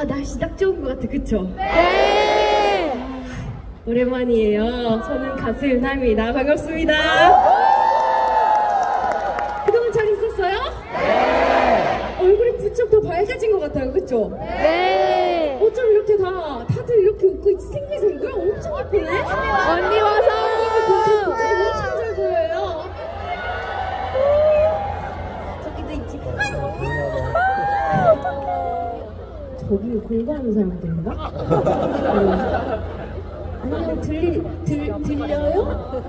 아, 날씨 딱 좋은 것 같아, 그쵸? 네! 오랜만이에요. 저는 가수 유나입니다. 반갑습니다. 그동안 잘 있었어요? 네! 얼굴이 부쩍 더 밝아진 것 같아요, 그쵸? 네! 어쩜 이렇게 다들 이렇게 웃고 있지? 생글생글? 엄청 예쁘네? 언니 와서! 엄청 잘 보여요. 저기도 있지. 저기 공부하는 사람들인가? 안녕, 들려요?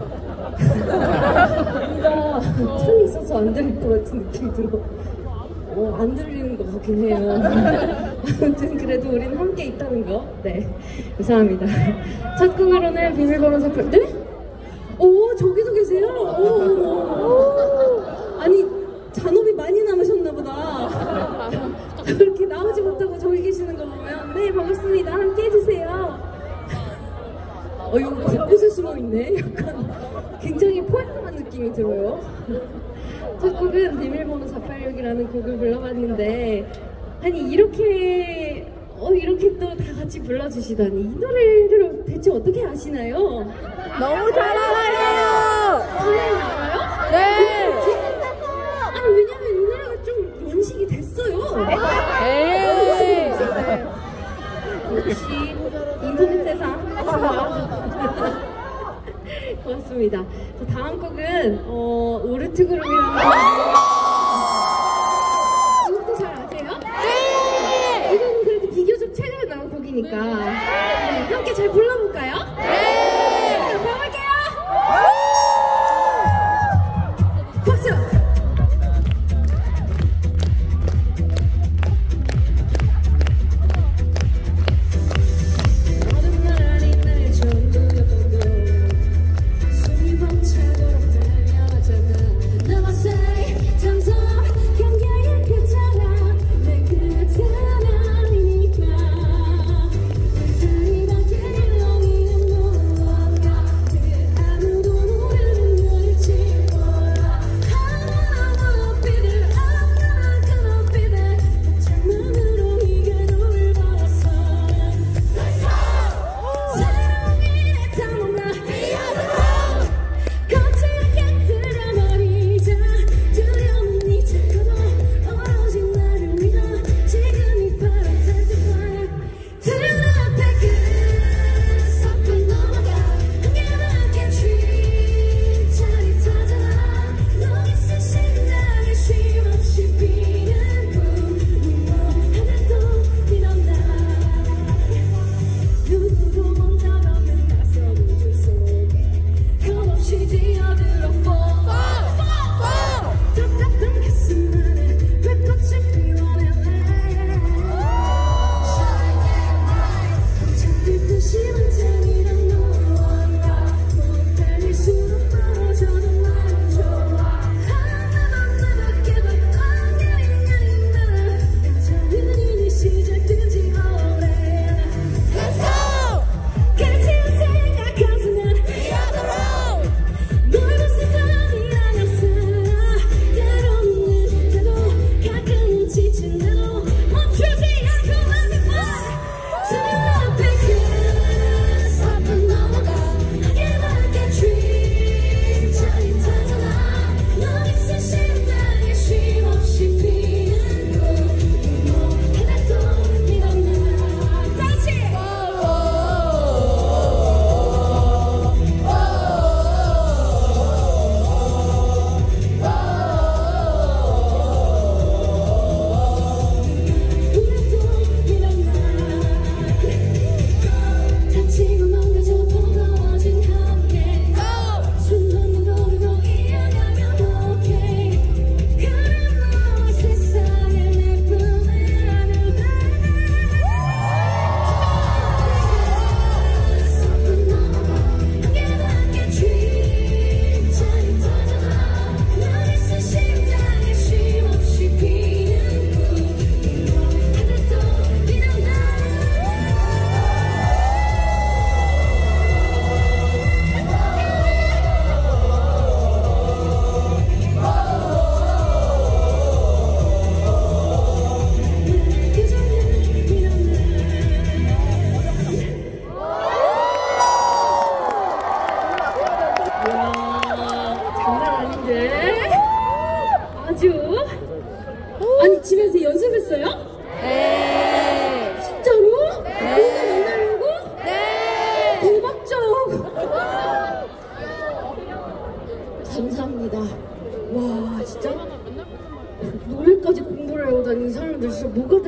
뭔가 창이 있어서 안 들릴 것 같은 느낌이 들어. 안 들리는 것 같긴 해요. 아무튼 그래도 우리는 함께 있다는 거. 네, 감사합니다. 첫 곡으로는 비밀번호 사표. 네? 오, 저기도 계세요? 오. 아니, 잔업이 많이 남으셨나 보다. 그렇게 나오지 못하고 저기 계시는 거 보면. 네, 반갑습니다. 함께 해주세요. 이거 곳곳에 숨어있네. 약간 굉장히 포획한 느낌이 들어요. 첫 곡은 비밀번호 486이라는 곡을 불러봤는데, 아니 이렇게 또 다 같이 불러주시다니, 이 노래를 대체 어떻게 아시나요? 너무 잘 알아요! 잘 알아요? 네! 아니 왜냐면 이 노래가 좀 연식이 됐어요. 에이! 역시 인터넷 세상 좋아. 고맙습니다. 다음 곡은 오르트 그룹이라는 이것도 잘 아세요? 네! 이거는 그래도 비교적 최근에 나온 곡이니까 네, 함께 잘 불러볼까요? 네! 가볼게요! 박수!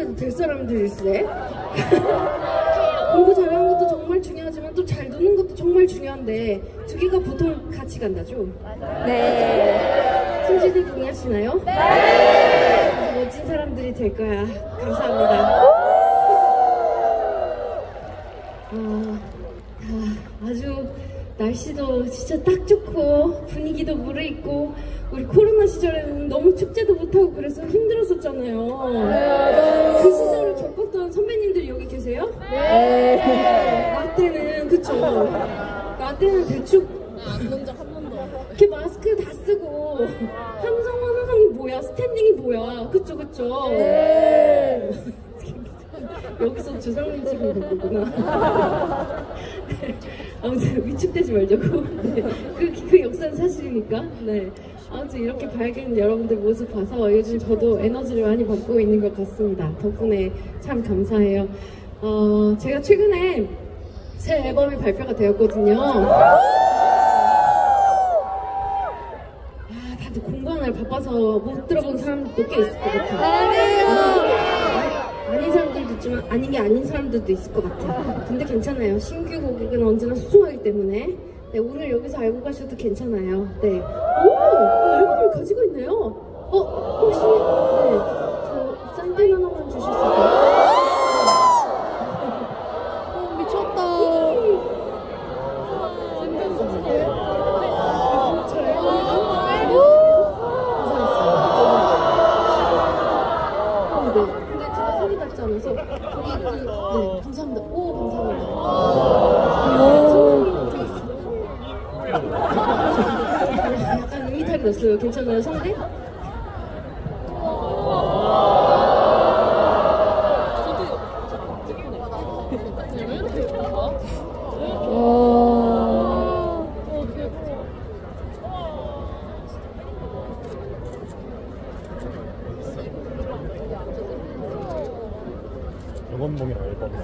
해도 될 사람들일세. 공부 잘하는 것도 정말 중요하지만 또 잘 노는 것도 정말 중요한데 두 개가 보통 같이 간다죠? 네. 순지들 동의하시나요? 네. 멋진 사람들이 될 거야. 감사합니다. 아주 날씨도 진짜 딱 좋고 분위기도 무르익고 우리 코로나 시절에는 너무 축제도 못하고 그래서 힘들었었잖아요. 그 시절을 겪었던 선배님들 여기 계세요? 네. 나 때는 그쵸? 나 때는 대충 이렇게 마스크 다 쓰고 함성 화상이 뭐야 스탠딩이 뭐야 그쵸? 네. 여기서 주상님 찍은 거구나. 네. 아무튼 위축되지 말자고. 네. 그 역사는 사실이니까. 네. 아무튼 이렇게 밝은 여러분들 모습 봐서 요즘 저도 에너지를 많이 받고 있는 것 같습니다. 덕분에 참 감사해요. 제가 최근에 새 앨범이 발표가 되었거든요. 다들 공부하느라 바빠서 못 들어본 사람도 꽤 있을 것 같아요. 아닌 사람들도 있지만 아닌 게 아닌 사람들도 있을 것 같아요. 근데 괜찮아요. 신규 고객은 언제나 소중하기 때문에 네, 오늘 여기서 알고 가셔도 괜찮아요. 네. 오! 앨범을 가지고 있네요. 혹시 네, 저 사인펜 하나만 주실 수 있어요? 미쳤다. 않아서 거기 네, 감사합니다. 오 감사합니다. 약간 의미탈이 났어요. 괜찮아요 성대? 영원봉이랑 앨범이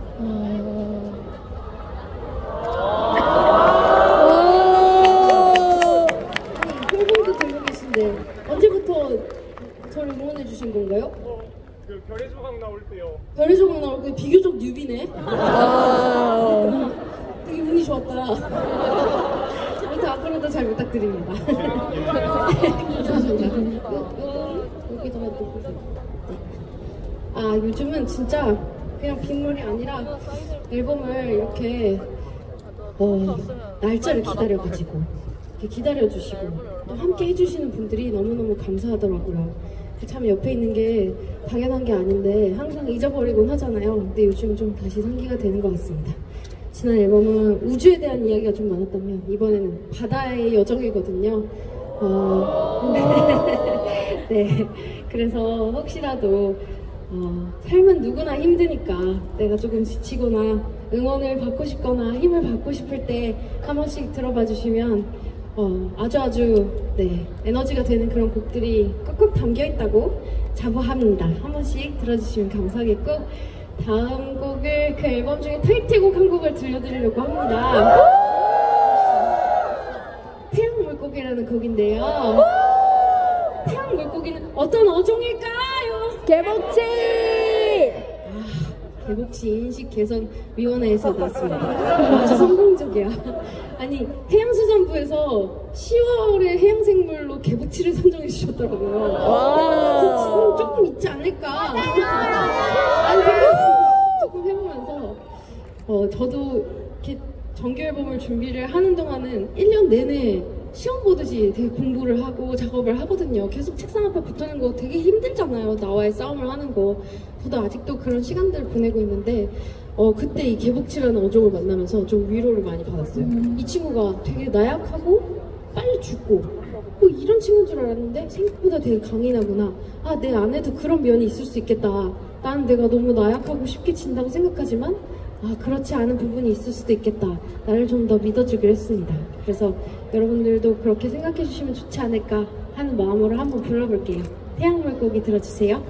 홍보도 들고 계신데 언제부터 저를 응원해 주신 건가요? 그 별의 조각 나올 때요. 별의 조각 나올 때 비교적 뉴비네. 되게 운이 좋았다. 아무튼 앞으로도 잘 부탁드립니다. 감사합니다. 여기다가 놓고 요즘은 진짜 그냥 빗물이 아니라 앨범을 이렇게 날짜를 기다려가지고 이렇게 기다려주시고 또 함께 해주시는 분들이 너무너무 감사하더라고요. 참 옆에 있는 게 당연한 게 아닌데 항상 잊어버리곤 하잖아요. 근데 요즘 좀 다시 상기가 되는 것 같습니다. 지난 앨범은 우주에 대한 이야기가 좀 많았다면 이번에는 바다의 여정이거든요. 네, 그래서 혹시라도 삶은 누구나 힘드니까 내가 조금 지치거나 응원을 받고 싶거나 힘을 받고 싶을 때 한 번씩 들어봐 주시면 아주 네, 에너지가 되는 그런 곡들이 꾹꾹 담겨 있다고 자부합니다. 한 번씩 들어주시면 감사하겠고 다음 곡을 그 앨범 중에 타이틀곡 한 곡을 들려드리려고 합니다. 태양 물고기라는 곡인데요. 태양 물고기는 어떤 어종일까요? 개복치! 개복치 인식 개선 위원회에서 나왔습니다. 아주 성공적이야. 아니 해양수산부에서 10월에 해양생물로 개복치를 선정해 주셨더라고요. 와. 조금 있지 않을까? 아니 조금 해보면서 저도 이렇게 정규 앨범을 준비를 하는 동안은 1년 내내 시험 보듯이 되게 공부를 하고 작업을 하거든요. 계속 책상 앞에 붙어있는 거 되게 힘들잖아요. 나와의 싸움을 하는 거. 저도 아직도 그런 시간들을 보내고 있는데 그때 이 개복치라는 어종을 만나면서 좀 위로를 많이 받았어요. 이 친구가 되게 나약하고 빨리 죽고 이런 친구인 줄 알았는데 생각보다 되게 강인하구나. 내 안에도 그런 면이 있을 수 있겠다. 나는 내가 너무 나약하고 쉽게 진다고 생각하지만 그렇지 않은 부분이 있을 수도 있겠다. 나를 좀 더 믿어주기로 했습니다. 그래서 여러분들도 그렇게 생각해 주시면 좋지 않을까 하는 마음으로 한번 불러볼게요. 태양물고기 들어주세요.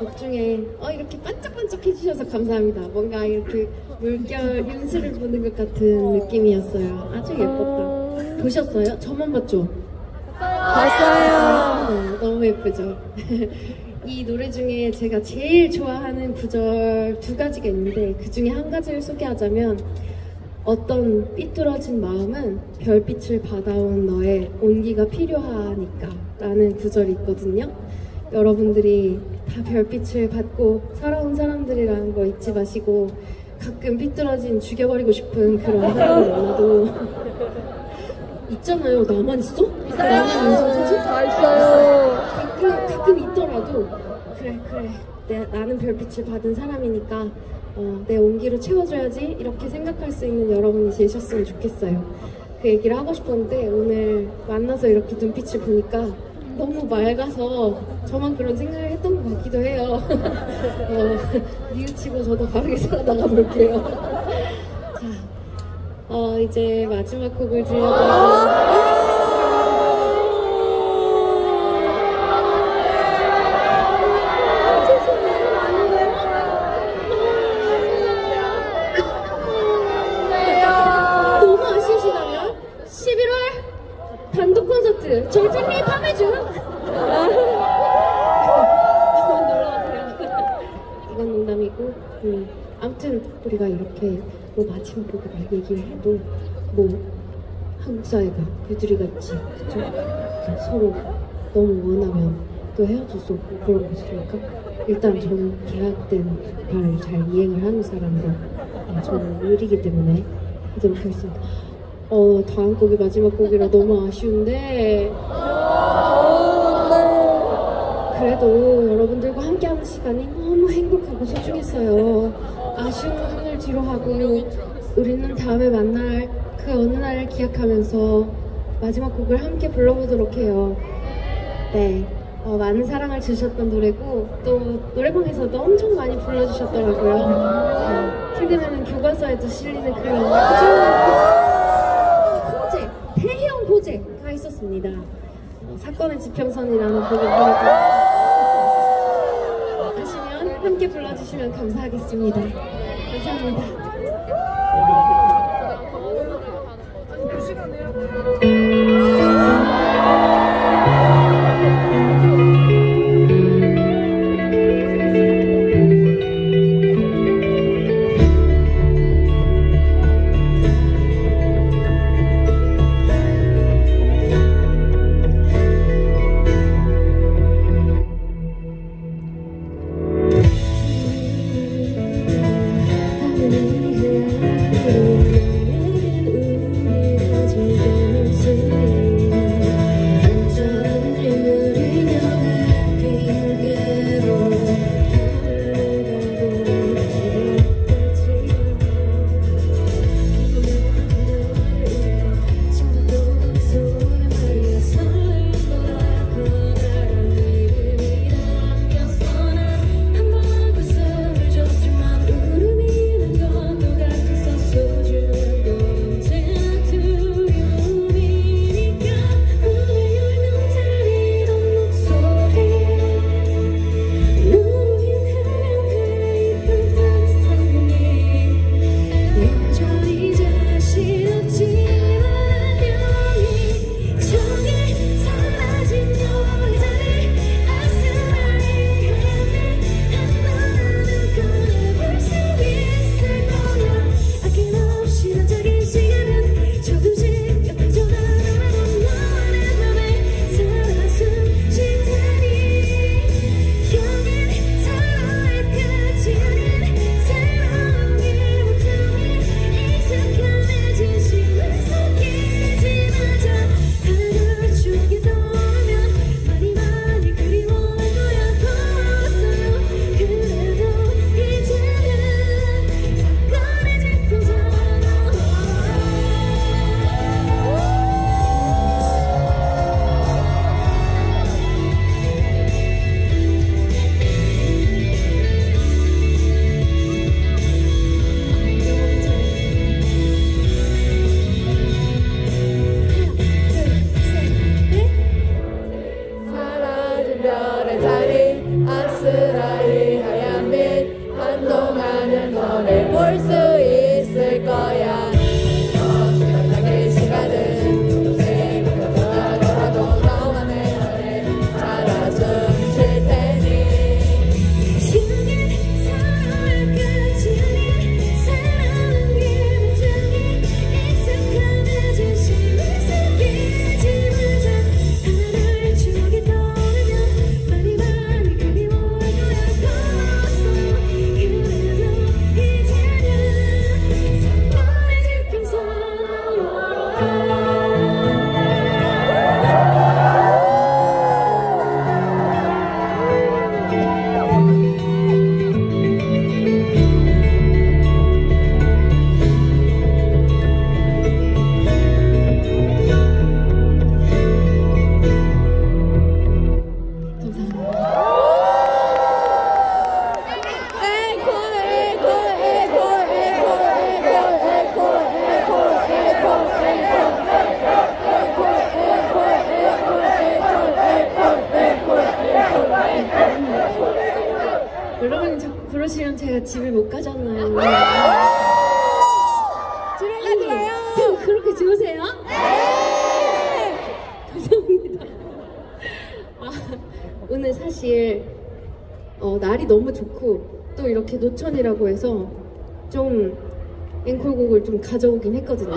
곡 중에 이렇게 반짝반짝 해주셔서 감사합니다. 뭔가 이렇게 물결 윤수를 보는 것 같은 느낌이었어요. 아주 예뻤다. 보셨어요? 저만 봤죠? 봤어요. 너무 예쁘죠? 이 노래 중에 제가 제일 좋아하는 구절 두 가지가 있는데 그 중에 한 가지를 소개하자면 어떤 삐뚤어진 마음은 별빛을 받아온 너의 온기가 필요하니까 라는 구절이 있거든요. 여러분들이 다 별빛을 받고 살아온 사람들이라는 거 잊지 마시고 가끔 삐뚤어진 죽여버리고 싶은 그런 사람을 만나도 있잖아요. 나만 있어? 나만 인성사지? 다 있어요. 가끔 있더라도 그래 나는 별빛을 받은 사람이니까 내 온기로 채워줘야지 이렇게 생각할 수 있는 여러분이 계셨으면 좋겠어요. 그 얘기를 하고 싶었는데 오늘 만나서 이렇게 눈빛을 보니까 너무 맑아서 저만 그런 생각을 했던 것 같기도 해요. 뉘우치고 저도 바르게 살아나가 볼게요. 자, 이제 마지막 곡을 들려드리고 단독 콘서트 졸진리 밤의주 놀러오세요. 이건 농담이고 아무튼 우리가 이렇게 뭐 마지막 곡을 얘기를 해도 뭐 한국 사회가 유두리가 있지 그쵸? 서로 너무 원하면 또 헤어질 수 없고 그런 것이니까 일단 저는 계약된 바를 잘 이행을 하는 사람으로 저는 의리기 때문에 하도록 하겠습니다. 다음 곡이 마지막 곡이라 너무 아쉬운데 그래도 여러분들과 함께하는 시간이 너무 행복하고 소중했어요. 아쉬운 부분을 뒤로 하고 우리는 다음에 만날 그 어느 날을 기약하면서 마지막 곡을 함께 불러보도록 해요. 네, 많은 사랑을 주셨던 노래고 또 노래방에서도 엄청 많이 불러주셨더라고요. 최근에는 교과서에도 실리는 그런 대형 호재가 있었습니다. 사건의 지평선이라는 곡을 하시면 함께 불러주시면 감사하겠습니다. 감사합니다. 우리가 즐거운 여러분이 자꾸 그러시면 제가 집에 못 가잖아요. 집에 가지 마요. 그렇게 좋으세요? 네. 감사합니다. 오늘 사실 날이 너무 좋고 또 이렇게 노천이라고 해서 좀 앵콜곡을 좀 가져오긴 했거든요.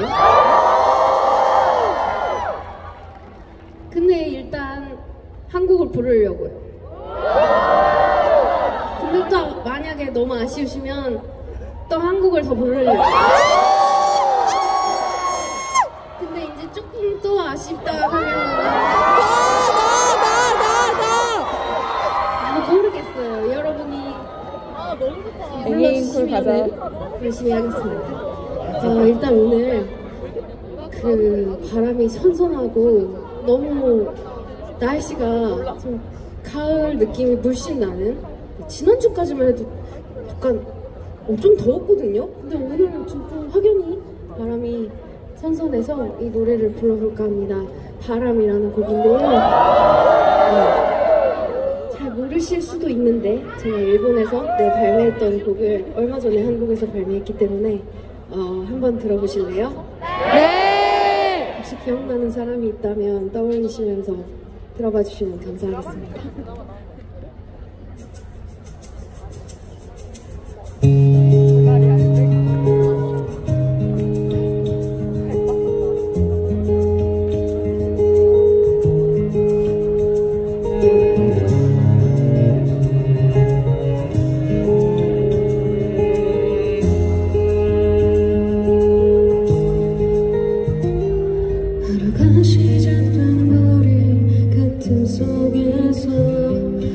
근데 일단 한 곡을 부르려고요. 근데 또 만약에 너무 아쉬우시면 또 한 곡을 더 부르려고요. 근데 이제 조금 또 아쉽다 하면 모르겠어요. 여러분이 너무 좋다. 불러주시면 열심히 하겠습니다. 일단 오늘 그 바람이 선선하고 너무 날씨가 좀 가을 느낌이 물씬 나는, 지난주까지만 해도 약간 엄청 더웠거든요. 근데 오늘은 좀 확연히 바람이 선선해서 이 노래를 불러볼까 합니다. 바람이라는 곡인데요. 잘 모르실 수도 있는데 제가 일본에서 발매했던 곡을 얼마 전에 한국에서 발매했기 때문에 한번 들어보실래요? 네. 혹시 기억나는 사람이 있다면 떠올리시면서 들어봐 주시면 감사하겠습니다. 하루가 시작된 우리 같은 속에서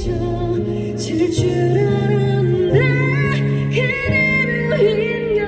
잊혀질 줄 알았는데 그대로인걸.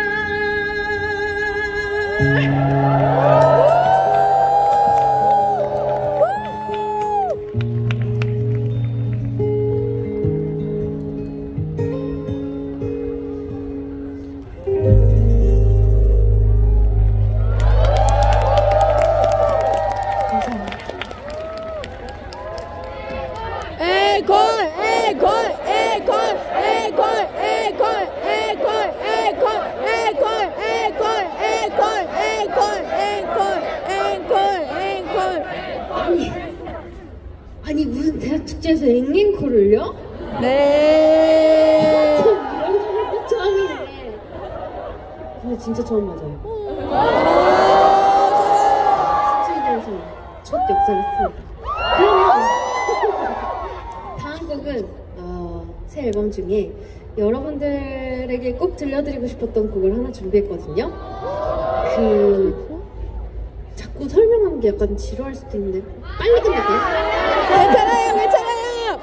에콜 에콜 에콜 에콜 에콜 에콜 에콜 에콜 에콜 에콜 에콜 에콜 에콜 아니 무슨 대학 축제에서 앵앵콜을요? 네. 이런 거 처음이네. 근데 진짜 처음 맞아요. 신청자에서 첫 역사를 씁니다. 그러면 다음 곡은 새 앨범 중에 여러분들에게 꼭 들려드리고 싶었던 곡을 하나 준비했거든요. 자꾸 설명하는 게 약간 지루할 수도 있는데 빨리 끝낼게요. 괜찮아요, 괜찮아요.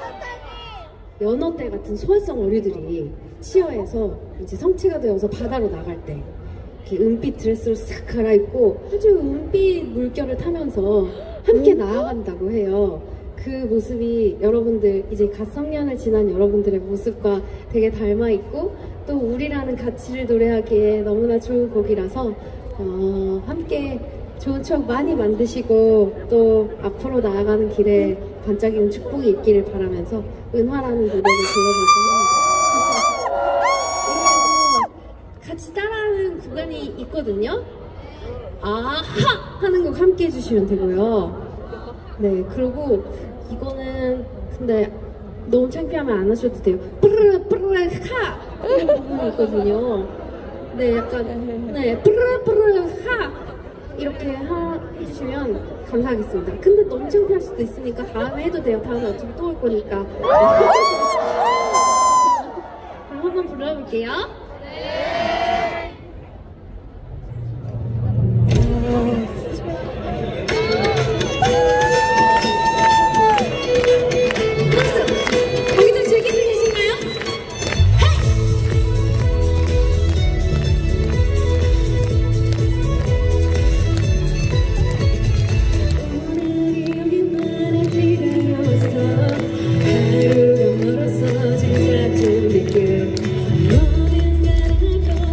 연어 때 같은 소환성 어류들이 치어에서 이제 성체가 되어서 바다로 나갈 때 이렇게 은빛 드레스로 싹 갈아입고 아주 은빛 물결을 타면서 함께 나아간다고 해요. 그 모습이 여러분들 이제 갓 성년을 지난 여러분들의 모습과 되게 닮아 있고 또 우리라는 가치를 노래하기에 너무나 좋은 곡이라서 함께 좋은 추억 많이 만드시고 또 앞으로 나아가는 길에 반짝이는 축복이 있기를 바라면서 은화라는 노래를 불러볼까 합니다. 같이 따라하는 구간이 있거든요. 아하! 하는 곡 함께 해주시면 되고요. 네, 그리고 이거는 근데 너무 창피하면 안 하셔도 돼요. 뿌르르 뿌르르 하! 이런 부분이 있거든요. 네, 약간 네, 뿌르르 뿌르르 하! 이렇게 해주시면 감사하겠습니다. 근데 너무 창피할 수도 있으니까 다음에 해도 돼요. 다음에 어차피 또 올 거니까. 그럼 한번 불러볼게요. 거기들 즐기고 계신가요? 오늘이 여기만을 기다려왔어. 하루가 멀어서 진짜 좀 늦게 어딘가를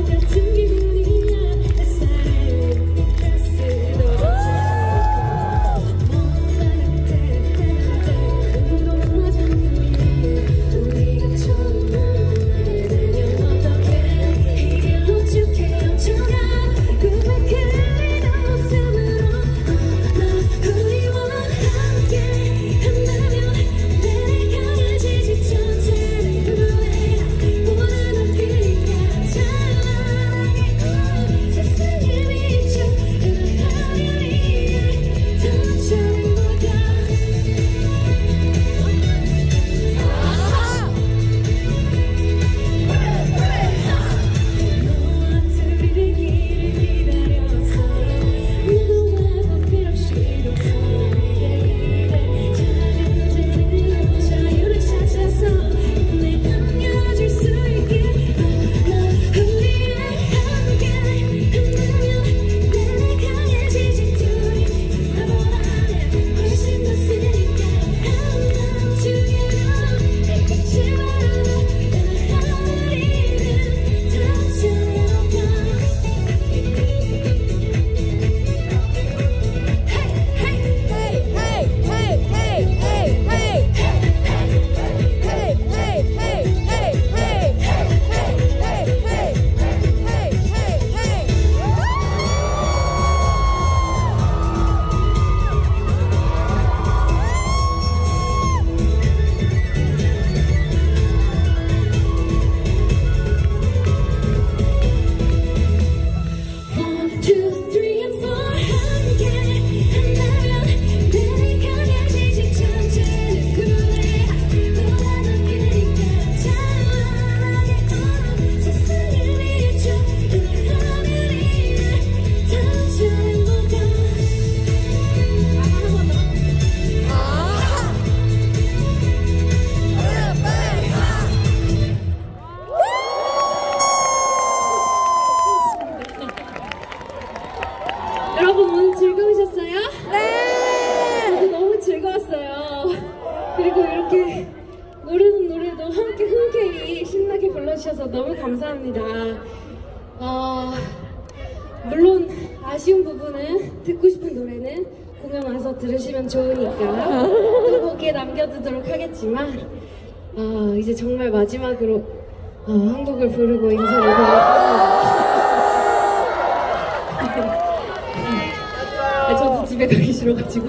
이렇게 모르는 노래도 함께 흔쾌히 신나게 불러주셔서 너무 감사합니다. 물론 아쉬운 부분은 듣고 싶은 노래는 공연 와서 들으시면 좋으니까 또 거기에 남겨두도록 하겠지만 이제 정말 마지막으로 한 곡을 부르고 인사를 드리겠습니다. 저도 집에 가기 싫어가지고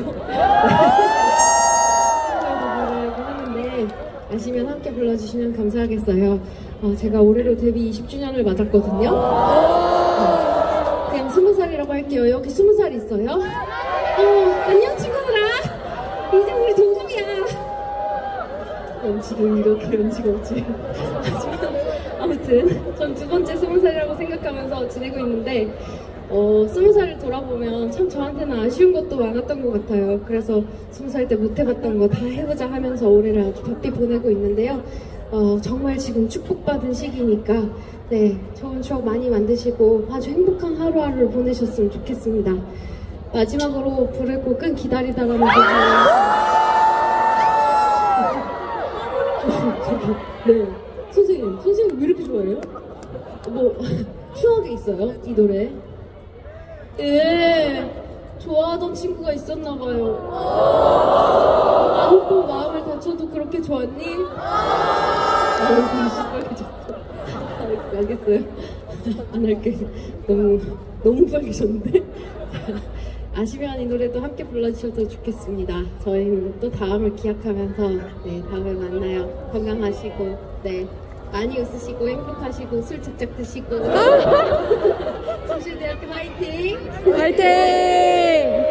하는데 아시면 함께 불러주시면 감사하겠어요. 제가 올해로 데뷔 20주년을 맞았거든요. 그냥 20살이라고 할게요. 여기 20살 있어요? 안녕 친구들아. 이제 우리 동갑이야. 지금 이렇게 연지가 없지. 하지만 아무튼 전 두 번째 20살이라고 생각하면서 지내고 있는데 20살을 돌아보면 참 저한테는 아쉬운 것도 많았던 것 같아요. 그래서 20살 때 못해봤던 거 다 해보자 하면서 올해를 아주 바삐 보내고 있는데요. 정말 지금 축복받은 시기니까 네, 좋은 추억 많이 만드시고 아주 행복한 하루하루를 보내셨으면 좋겠습니다. 마지막으로 부를 곡은 기다리다라는 곡이에요. 네, 선생님 왜 이렇게 좋아해요? 뭐 추억이 있어요? 이 노래? 예, 좋아하던 친구가 있었나봐요. 또 마음을 다쳐도 그렇게 좋았니? 시뻘개졌어. 알겠어요. 안 할게. 너무 빨개졌는데? 아시면 이 노래도 함께 불러주셔도 좋겠습니다. 저희는 또 다음을 기약하면서 네, 다음에 만나요. 건강하시고 네, 많이 웃으시고 행복하시고 술 착착 드시고 성실대학교 화이팅! 화이팅!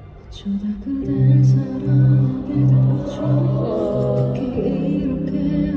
어쩌다 그댈 사랑하게 된 거죠. 어떻게 이렇게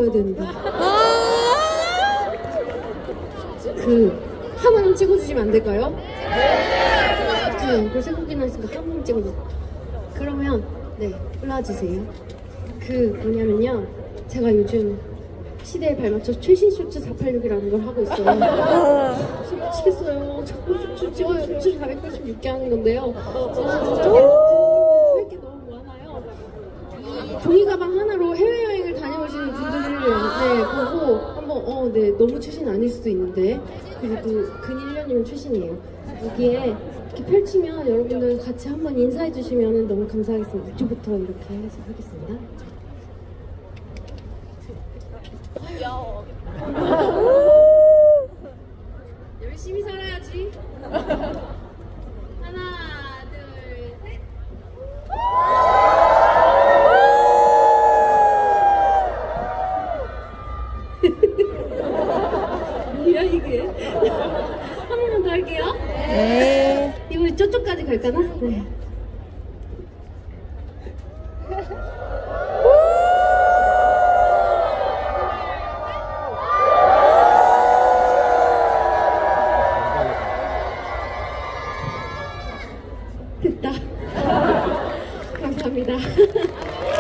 찍어야 되는데. 하나만 찍어주시면 안 될까요? 네, 그걸 생각이나 했으니까 하나만 찍어주세요. 그러면, 네, 올라와주세요. 뭐냐면요. 제가 요즘 시대에 발맞춰 최신 쇼츠 486이라는 걸 하고 있어요. 미치겠어요. 자꾸 쇼츠 찍어요. 쇼츠 486개 하는 건데요. 할 게 너무 많아요. 이 종이 가방 하나로 해외여행을 다녀오시는 분들을 보고 한번 너무 최신 아닐 수도 있는데 그래도 근 1년이면 최신이에요. 여기에 이렇게 펼치면 여러분들 같이 한번 인사해 주시면 너무 감사하겠습니다. 이쪽부터 이렇게 해서 하겠습니다. 열심히 살아야지. 하나, 둘, 셋. 뭐야 이게? 한 번만 더 할게요. 네. 이거 저쪽까지 갈까나? 네. 됐다. 감사합니다.